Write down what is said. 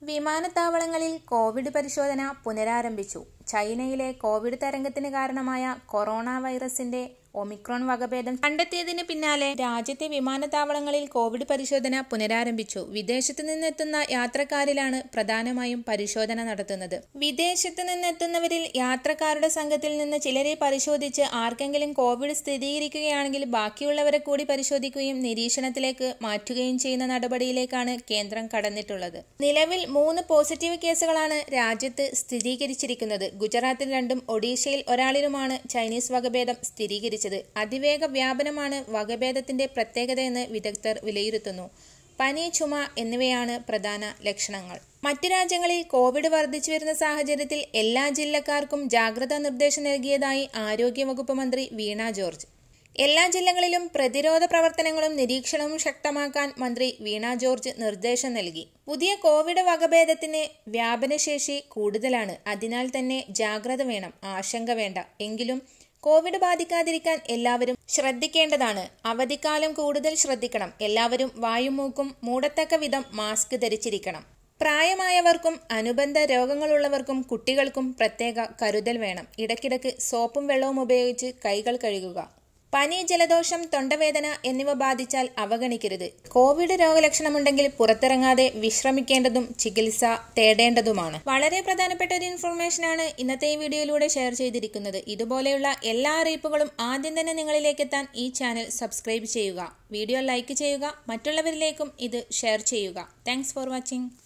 വിമാനത്താവളങ്ങളിൽ കോവിഡ് പരിശോധന പുനരാരംഭിച്ചു. ചൈനയിലെ കോവിഡ് തരംഗത്തിന് കാരണമായ കൊറോണ വൈറസിന്റെ ഒമിക്രോൺ വകഭേദം കണ്ടെത്തിയതിന് പിന്നാലെ രാജ്യത്തെ വിമാനത്താവളങ്ങളിൽ കോവിഡ് പരിശോധന പുനരാരംഭിച്ചു. വിദേശത്തു നിന്നെത്തുന്ന യാത്രക്കാരിലാണ് പ്രധാനമായും പരിശോധന നടത്തുന്നത്. വിദേശത്തു നിന്നെത്തുന്നവരിൽ യാത്രക്കാരുടെ സംഘത്തിൽ നിന്ന് ചിലരെ പരിശോധിച്ച് ആർക്കെങ്കിലും കോവിഡ് സ്ഥിരീകരിക്കുകയാണെങ്കിൽ ബാക്കിയുള്ളവരെ കൂടി പരിശോധിക്കുകയും നിരീക്ഷണത്തിലേക്ക് മാറ്റുകയും ചെയ്യുന്ന നടപടിയിലേക്കാണ് കേന്ദ്രം കടന്നിട്ടുള്ളത്. നിലവിൽ 3 പോസിറ്റീവ് കേസുകളാണ് രാജ്യത്ത് സ്ഥിരീകരിച്ചിരിക്കുന്നത്. ഗുജറാത്തിൽ 2ഉം ഒഡീഷയിൽ ഒരാളിലുമാണ് ചൈനീസ് വകഭേദം സ്ഥിരീകരിച്ചത്. അതിവേഗ വ്യാപനമാണ് വകഭേദത്തിന്റെ പ്രത്യേകതയെന്ന് വിദഗ്ധർ വിലയിരുത്തുന്നു. പനി, ചുമ എന്നിവയാണ് പ്രധാന ലക്ഷണങ്ങൾ. മറ്റു രാജ്യങ്ങളിൽ കോവിഡ് വർദ്ധിച്ചു വരുന്ന സാഹചര്യത്തിൽ എല്ലാ ജില്ലക്കാർക്കും ജാഗ്രതാ നിർദ്ദേശം നൽകിയതായി ആരോഗ്യവകുപ്പ് മന്ത്രി വീണ ജോർജ്. എല്ലാ ജില്ലകളിലും പ്രതിരോധ പ്രവർത്തനങ്ങളും നിരീക്ഷണവും ശക്തമാക്കാൻ മന്ത്രി വീണ ജോർജ് നിർദ്ദേശം നൽകി. പുതിയ കോവിഡ് വകഭേദത്തിന് വ്യാപനശേഷി കൂടുതലാണ്. അതിനാൽ തന്നെ ജാഗ്രത വേണം, ആശങ്ക വേണ്ട. എങ്കിലും കോവിഡ് ബാധിക്കാതിരിക്കാൻ എല്ലാവരും ശ്രദ്ധിക്കേണ്ടതാണ്. അവധിക്കാലം കൂടുതൽ ശ്രദ്ധിക്കണം. എല്ലാവരും വായും മൂക്കും മൂടത്തക്ക വിധം മാസ്ക് ധരിച്ചിരിക്കണം. പ്രായമായവർക്കും അനുബന്ധ രോഗങ്ങളുള്ളവർക്കും കുട്ടികൾക്കും പ്രത്യേക കരുതൽ വേണം. ഇടയ്ക്കിടയ്ക്ക് സോപ്പും വെള്ളവും ഉപയോഗിച്ച് കൈകൾ കഴുകുക. പനി, ജലദോഷം, തൊണ്ടവേദന എന്നിവ ബാധിച്ചാൽ അവഗണിക്കരുത്. കോവിഡ് രോഗലക്ഷണമുണ്ടെങ്കിൽ പുറത്തിറങ്ങാതെ വിശ്രമിക്കേണ്ടതും ചികിത്സ തേടേണ്ടതുമാണ്. വളരെ പ്രധാനപ്പെട്ട ഒരു ഇൻഫർമേഷനാണ് ഇന്നത്തെ ഈ വീഡിയോയിലൂടെ ഷെയർ ചെയ്തിരിക്കുന്നത്. ഇതുപോലെയുള്ള എല്ലാ അറിയിപ്പുകളും ആദ്യം തന്നെ നിങ്ങളിലേക്ക് എത്താൻ ഈ ചാനൽ സബ്സ്ക്രൈബ് ചെയ്യുക. വീഡിയോ ലൈക്ക് ചെയ്യുക. മറ്റുള്ളവരിലേക്കും ഇത് ഷെയർ ചെയ്യുക. Thanks for watching.